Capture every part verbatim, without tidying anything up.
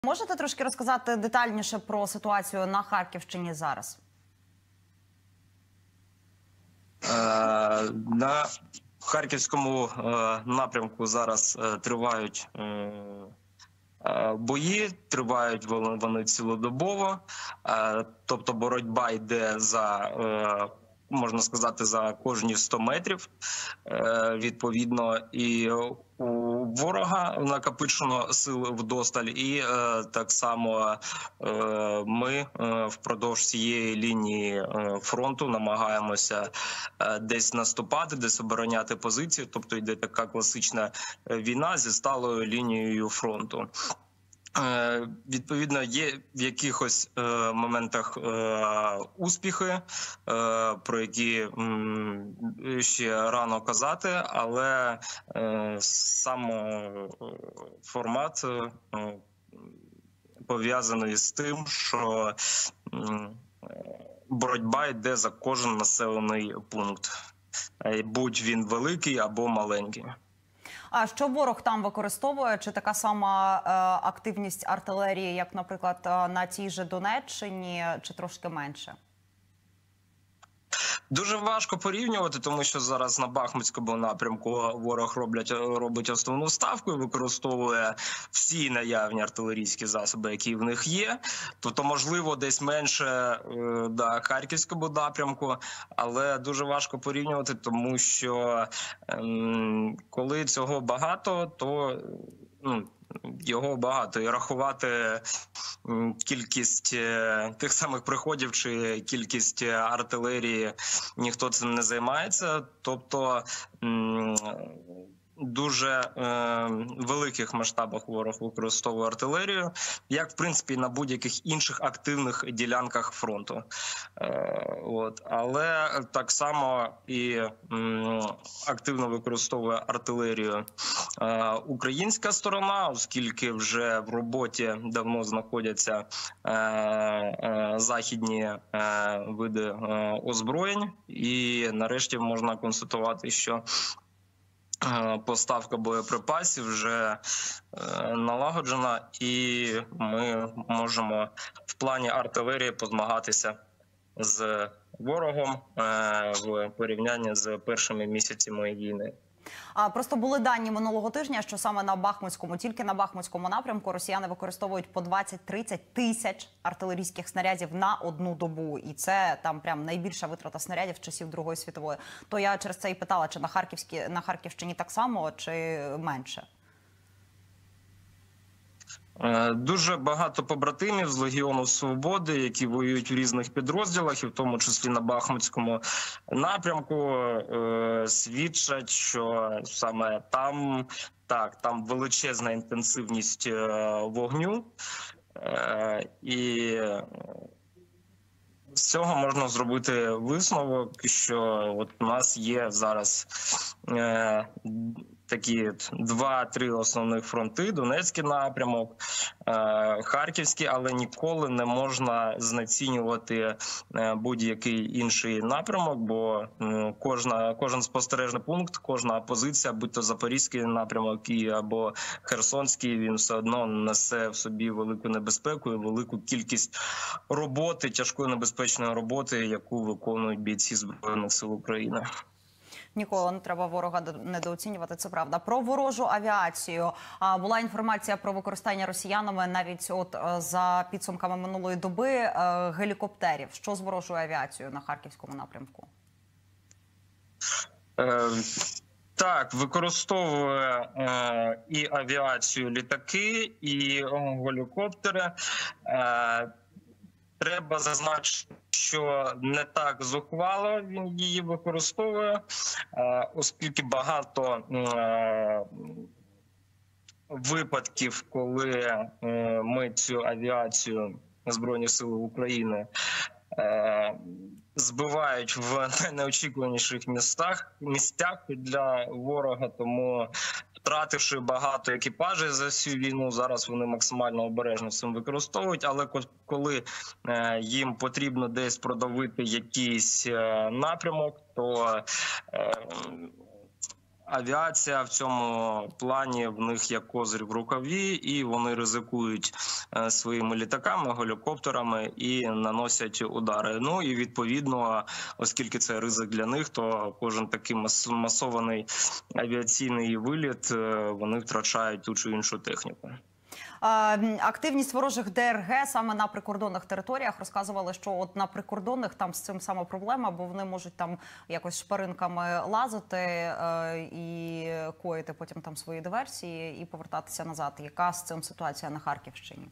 Можете трошки розказати детальніше про ситуацію на Харківщині зараз? Е, на Харківському е, напрямку зараз е, тривають е, е, бої, тривають вони цілодобово, е, тобто боротьба йде за, е, можна сказати, за кожні сто метрів, е, відповідно, і у ворога накопичено сил вдосталь, і е, так само е, ми е, впродовж цієї лінії е, фронту намагаємося е, десь наступати, десь обороняти позиції, тобто йде така класична війна зі сталою лінією фронту. Е, відповідно, є в якихось е, моментах е, успіхи, е, про які м, ще рано казати, але е, сам е, формат е, пов'язаний з тим, що е, боротьба йде за кожен населений пункт, будь він великий або маленький. А що ворог там використовує? Чи така сама е, активність артилерії, як, наприклад, на тій же Донеччині, чи трошки менше? Дуже важко порівнювати, тому що зараз на Бахмутському напрямку ворог роблять, робить основну ставку і використовує всі наявні артилерійські засоби, які в них є. Тобто, можливо, десь менше да, Харківському напрямку, але дуже важко порівнювати, тому що ем, коли цього багато, то ну, його багато, і рахувати кількість тих самих приходів чи кількість артилерії ніхто цим не займається. Тобто дуже е, великих масштабах ворог використовує артилерію, як в принципі на будь-яких інших активних ділянках фронту. Е, от. Але так само і м, активно використовує артилерію е, українська сторона, оскільки вже в роботі давно знаходяться е, е, західні е, види е, озброєнь, і нарешті можна констатувати, що поставка боєприпасів вже е, налагоджена, і ми можемо в плані артилерії позмагатися з ворогом е, в порівнянні з першими місяцями війни. А просто були дані минулого тижня, що саме на Бахмутському, тільки на Бахмутському напрямку росіяни використовують по двадцять-тридцять тисяч артилерійських снарядів на одну добу. І це там прям найбільша витрата снарядів з часів Другої світової. То я через це і питала, чи на Харківській, на Харківщині так само, чи менше? Дуже багато побратимів з Легіону Свободи, які воюють в різних підрозділах, і в тому числі на Бахмутському напрямку, свідчать, що саме там, так, там величезна інтенсивність вогню, і з цього можна зробити висновок, що от у нас є зараз е, такі два-три основних фронти: Донецький напрямок, е, Харківський, але ніколи не можна знецінювати е, будь-який інший напрямок, бо е, кожна, кожен спостережний пункт, кожна позиція, будь то Запорізький напрямок або Херсонський, він все одно несе в собі велику небезпеку і велику кількість роботи, тяжкої небезпечної роботи, яку виконують бійці Збройних сил України. Ніколи не треба ворога недооцінювати, це правда. Про ворожу авіацію. Була інформація про використання росіянами навіть от за підсумками минулої доби гелікоптерів. Що з ворожою авіацією на Харківському напрямку? Е, так, використовує е, і авіацію літаки, і гелікоптери. Е, Треба зазначити, що не так зухвало він її використовує, оскільки багато випадків, коли ми цю авіацію Збройних сил України збивають в найнеочікуваніших містах, місцях для ворога, тому втративши багато екіпажів за всю війну, зараз вони максимально обережно цим використовують, але коли їм потрібно десь продавити якийсь напрямок, то авіація в цьому плані в них як козир в рукаві, і вони ризикують е, своїми літаками, гелікоптерами і наносять удари. Ну і відповідно, оскільки це ризик для них, то кожен такий мас масований авіаційний виліт е, вони втрачають ту чи іншу техніку. Активність ворожих ДРГ саме на прикордонних територіях розказували, що от на прикордонних там з цим саме проблема, бо вони можуть там якось шпаринками лазити е, і коїти потім там свої диверсії і повертатися назад. Яка з цим ситуація на Харківщині?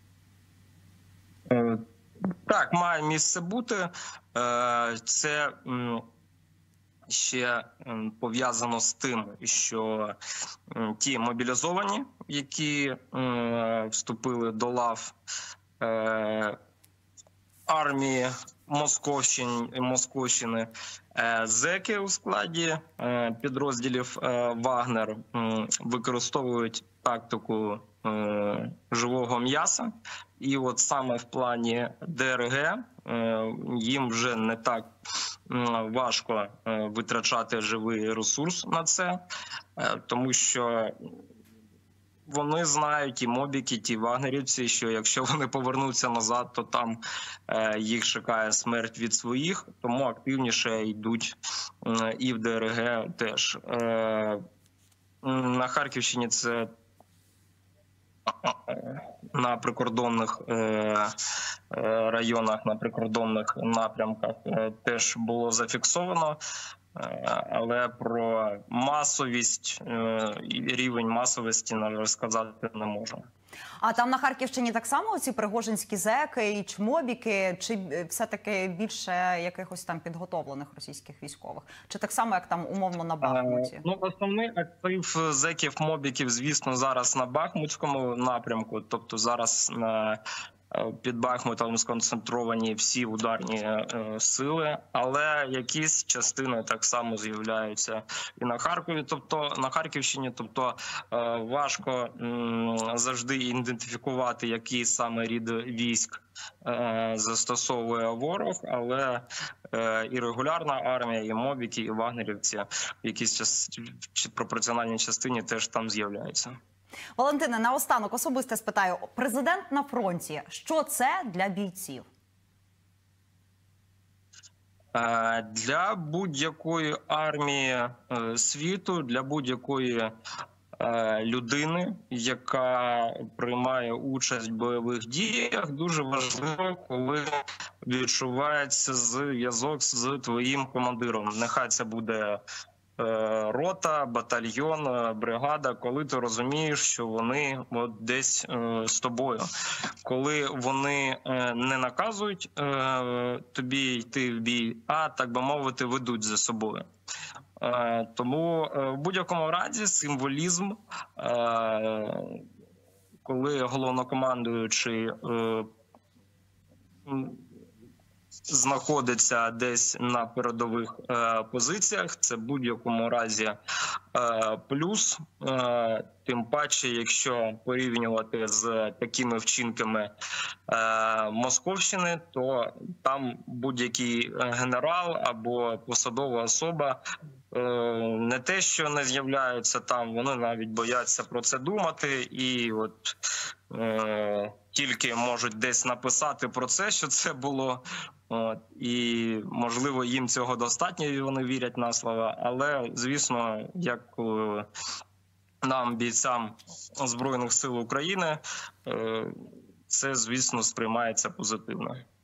Е, так, має місце бути. Е, це м, ще пов'язано з тим, що ті мобілізовані, які е, вступили до лав е, армії Московщини, Московщини, е, зеки у складі е, підрозділів е, Вагнер е, використовують тактику е, живого м'яса. І от саме в плані ДРГ е, їм вже не так важко витрачати живий ресурс на це, тому що вони знають, і мобіки, ті вагнерівці, що якщо вони повернуться назад, то там їх чекає смерть від своїх, тому активніше йдуть і в ДРГ теж. На Харківщині це на прикордонних районах, на прикордонних напрямках теж було зафіксовано, але про масовість, рівень масовості сказати не можу. А там на Харківщині так само ці пригожинські зеки і чмобіки, чи все-таки більше якихось там підготовлених російських військових? Чи так само, як там умовно на Бахмуті? Ну, основний актив зеків, мобіків, звісно, зараз на Бахмутському напрямку, тобто зараз на під Бахмутом сконцентровані всі ударні е, сили, але якісь частини так само з'являються і на Харкові, тобто на Харківщині, тобто е, важко м, завжди ідентифікувати, який саме рід військ е, застосовує ворог, але е, і регулярна армія, і мобіки, і вагнерівці в якійсь час, пропорціональній частині теж там з'являються. Валентине, наостанок особисто спитаю, президент на фронті, що це для бійців? Для будь-якої армії світу, для будь-якої людини, яка приймає участь в бойових діях, дуже важливо, коли відчувається зв'язок з твоїм командиром. Нехай це буде рота, батальйон, бригада, коли ти розумієш, що вони от десь е, з тобою. Коли вони е, не наказують е, тобі йти в бій, а, так би мовити, ведуть за собою. Е, тому е, в будь-якому разі символізм, е, коли головнокомандуючий е, знаходиться десь на передових е, позиціях, це в будь-якому разі е, плюс, е, тим паче, якщо порівнювати з такими вчинками е, Московщини, то там будь-який генерал або посадова особа е, не те, що не з'являються там, вони навіть бояться про це думати, і от е, тільки можуть десь написати про це, що це було. От, і, можливо, їм цього достатньо, і вони вірять на слова. Але, звісно, як е, нам, бійцям Збройних сил України, е, це, звісно, сприймається позитивно.